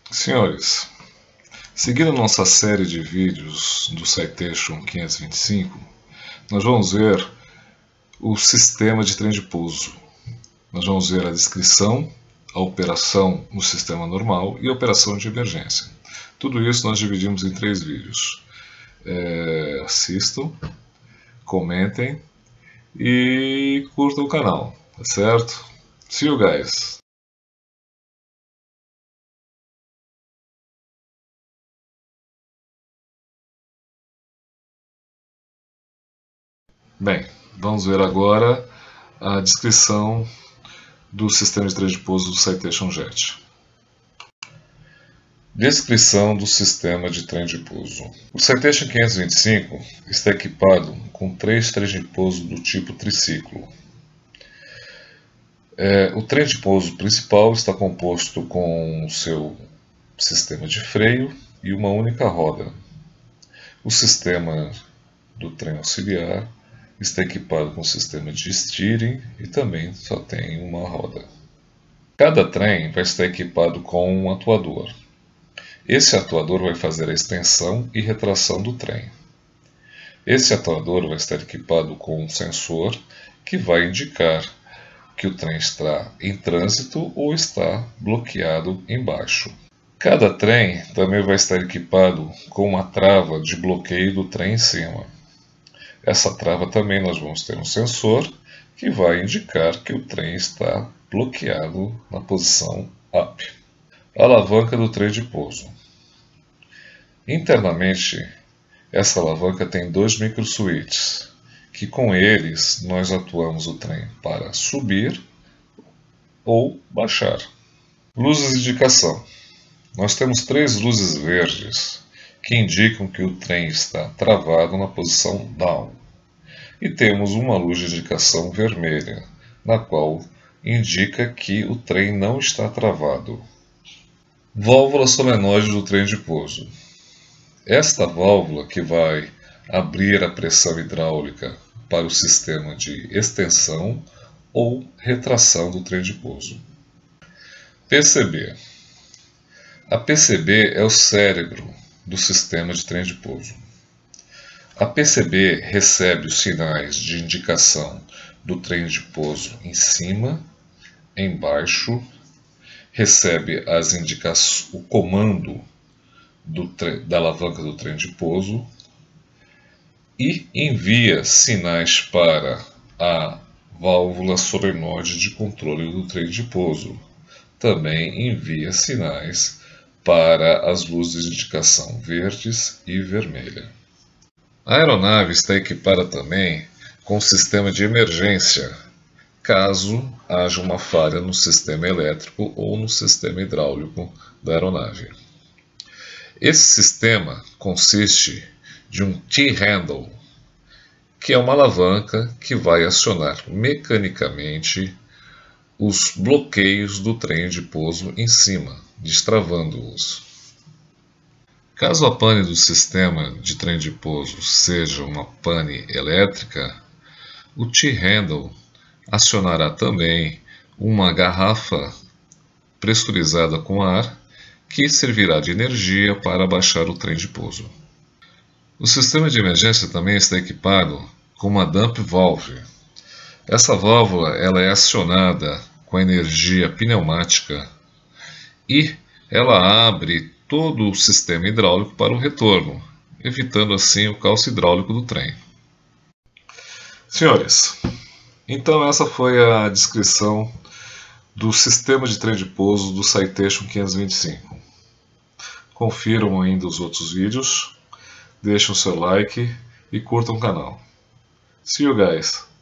Senhores, seguindo nossa série de vídeos do Citation 525, nós vamos ver o sistema de trem de pouso. Nós vamos ver a descrição, a operação no sistema normal e a operação de emergência. Tudo isso nós dividimos em 3 vídeos. Assistam, comentem e curtam o canal, tá certo? See you guys! Bem, vamos ver agora a descrição do sistema de trem de pouso do Citation Jet. Descrição do sistema de trem de pouso. O Citation 525 está equipado com 3 trens de pouso do tipo triciclo. O trem de pouso principal está composto com o seu sistema de freio e uma única roda. O sistema do trem auxiliar está equipado com sistema de steering e também só tem uma roda. Cada trem vai estar equipado com um atuador. Esse atuador vai fazer a extensão e retração do trem. Esse atuador vai estar equipado com um sensor que vai indicar que o trem está em trânsito ou está bloqueado embaixo. Cada trem também vai estar equipado com uma trava de bloqueio do trem em cima. Essa trava também nós vamos ter um sensor que vai indicar que o trem está bloqueado na posição up. Alavanca do trem de pouso. Internamente, essa alavanca tem 2 microswitches, que com eles nós atuamos o trem para subir ou baixar. Luzes de indicação. Nós temos 3 luzes verdes que indicam que o trem está travado na posição down. E temos uma luz de indicação vermelha, na qual indica que o trem não está travado. Válvula solenoide do trem de pouso. Esta válvula que vai abrir a pressão hidráulica para o sistema de extensão ou retração do trem de pouso. PCB. A PCB é o cérebro do sistema de trem de pouso. A PCB recebe os sinais de indicação do trem de pouso em cima, embaixo, recebe o comando da alavanca do trem de pouso e envia sinais para a válvula solenoide de controle do trem de pouso. Também envia sinais para as luzes de indicação verdes e vermelha. A aeronave está equipada também com sistema de emergência, caso haja uma falha no sistema elétrico ou no sistema hidráulico da aeronave. Esse sistema consiste de um T-handle, que é uma alavanca que vai acionar mecanicamente os bloqueios do trem de pouso em cima, destravando-os. Caso a pane do sistema de trem de pouso seja uma pane elétrica, o T-handle acionará também uma garrafa pressurizada com ar que servirá de energia para abaixar o trem de pouso. O sistema de emergência também está equipado com uma dump valve. Essa válvula ela é acionada com energia pneumática e ela abre todo o sistema hidráulico para o retorno, evitando assim o calço hidráulico do trem. Senhores, então essa foi a descrição do sistema de trem de pouso do Citation 525. Confiram ainda os outros vídeos, deixem o seu like e curtam o canal. See you guys!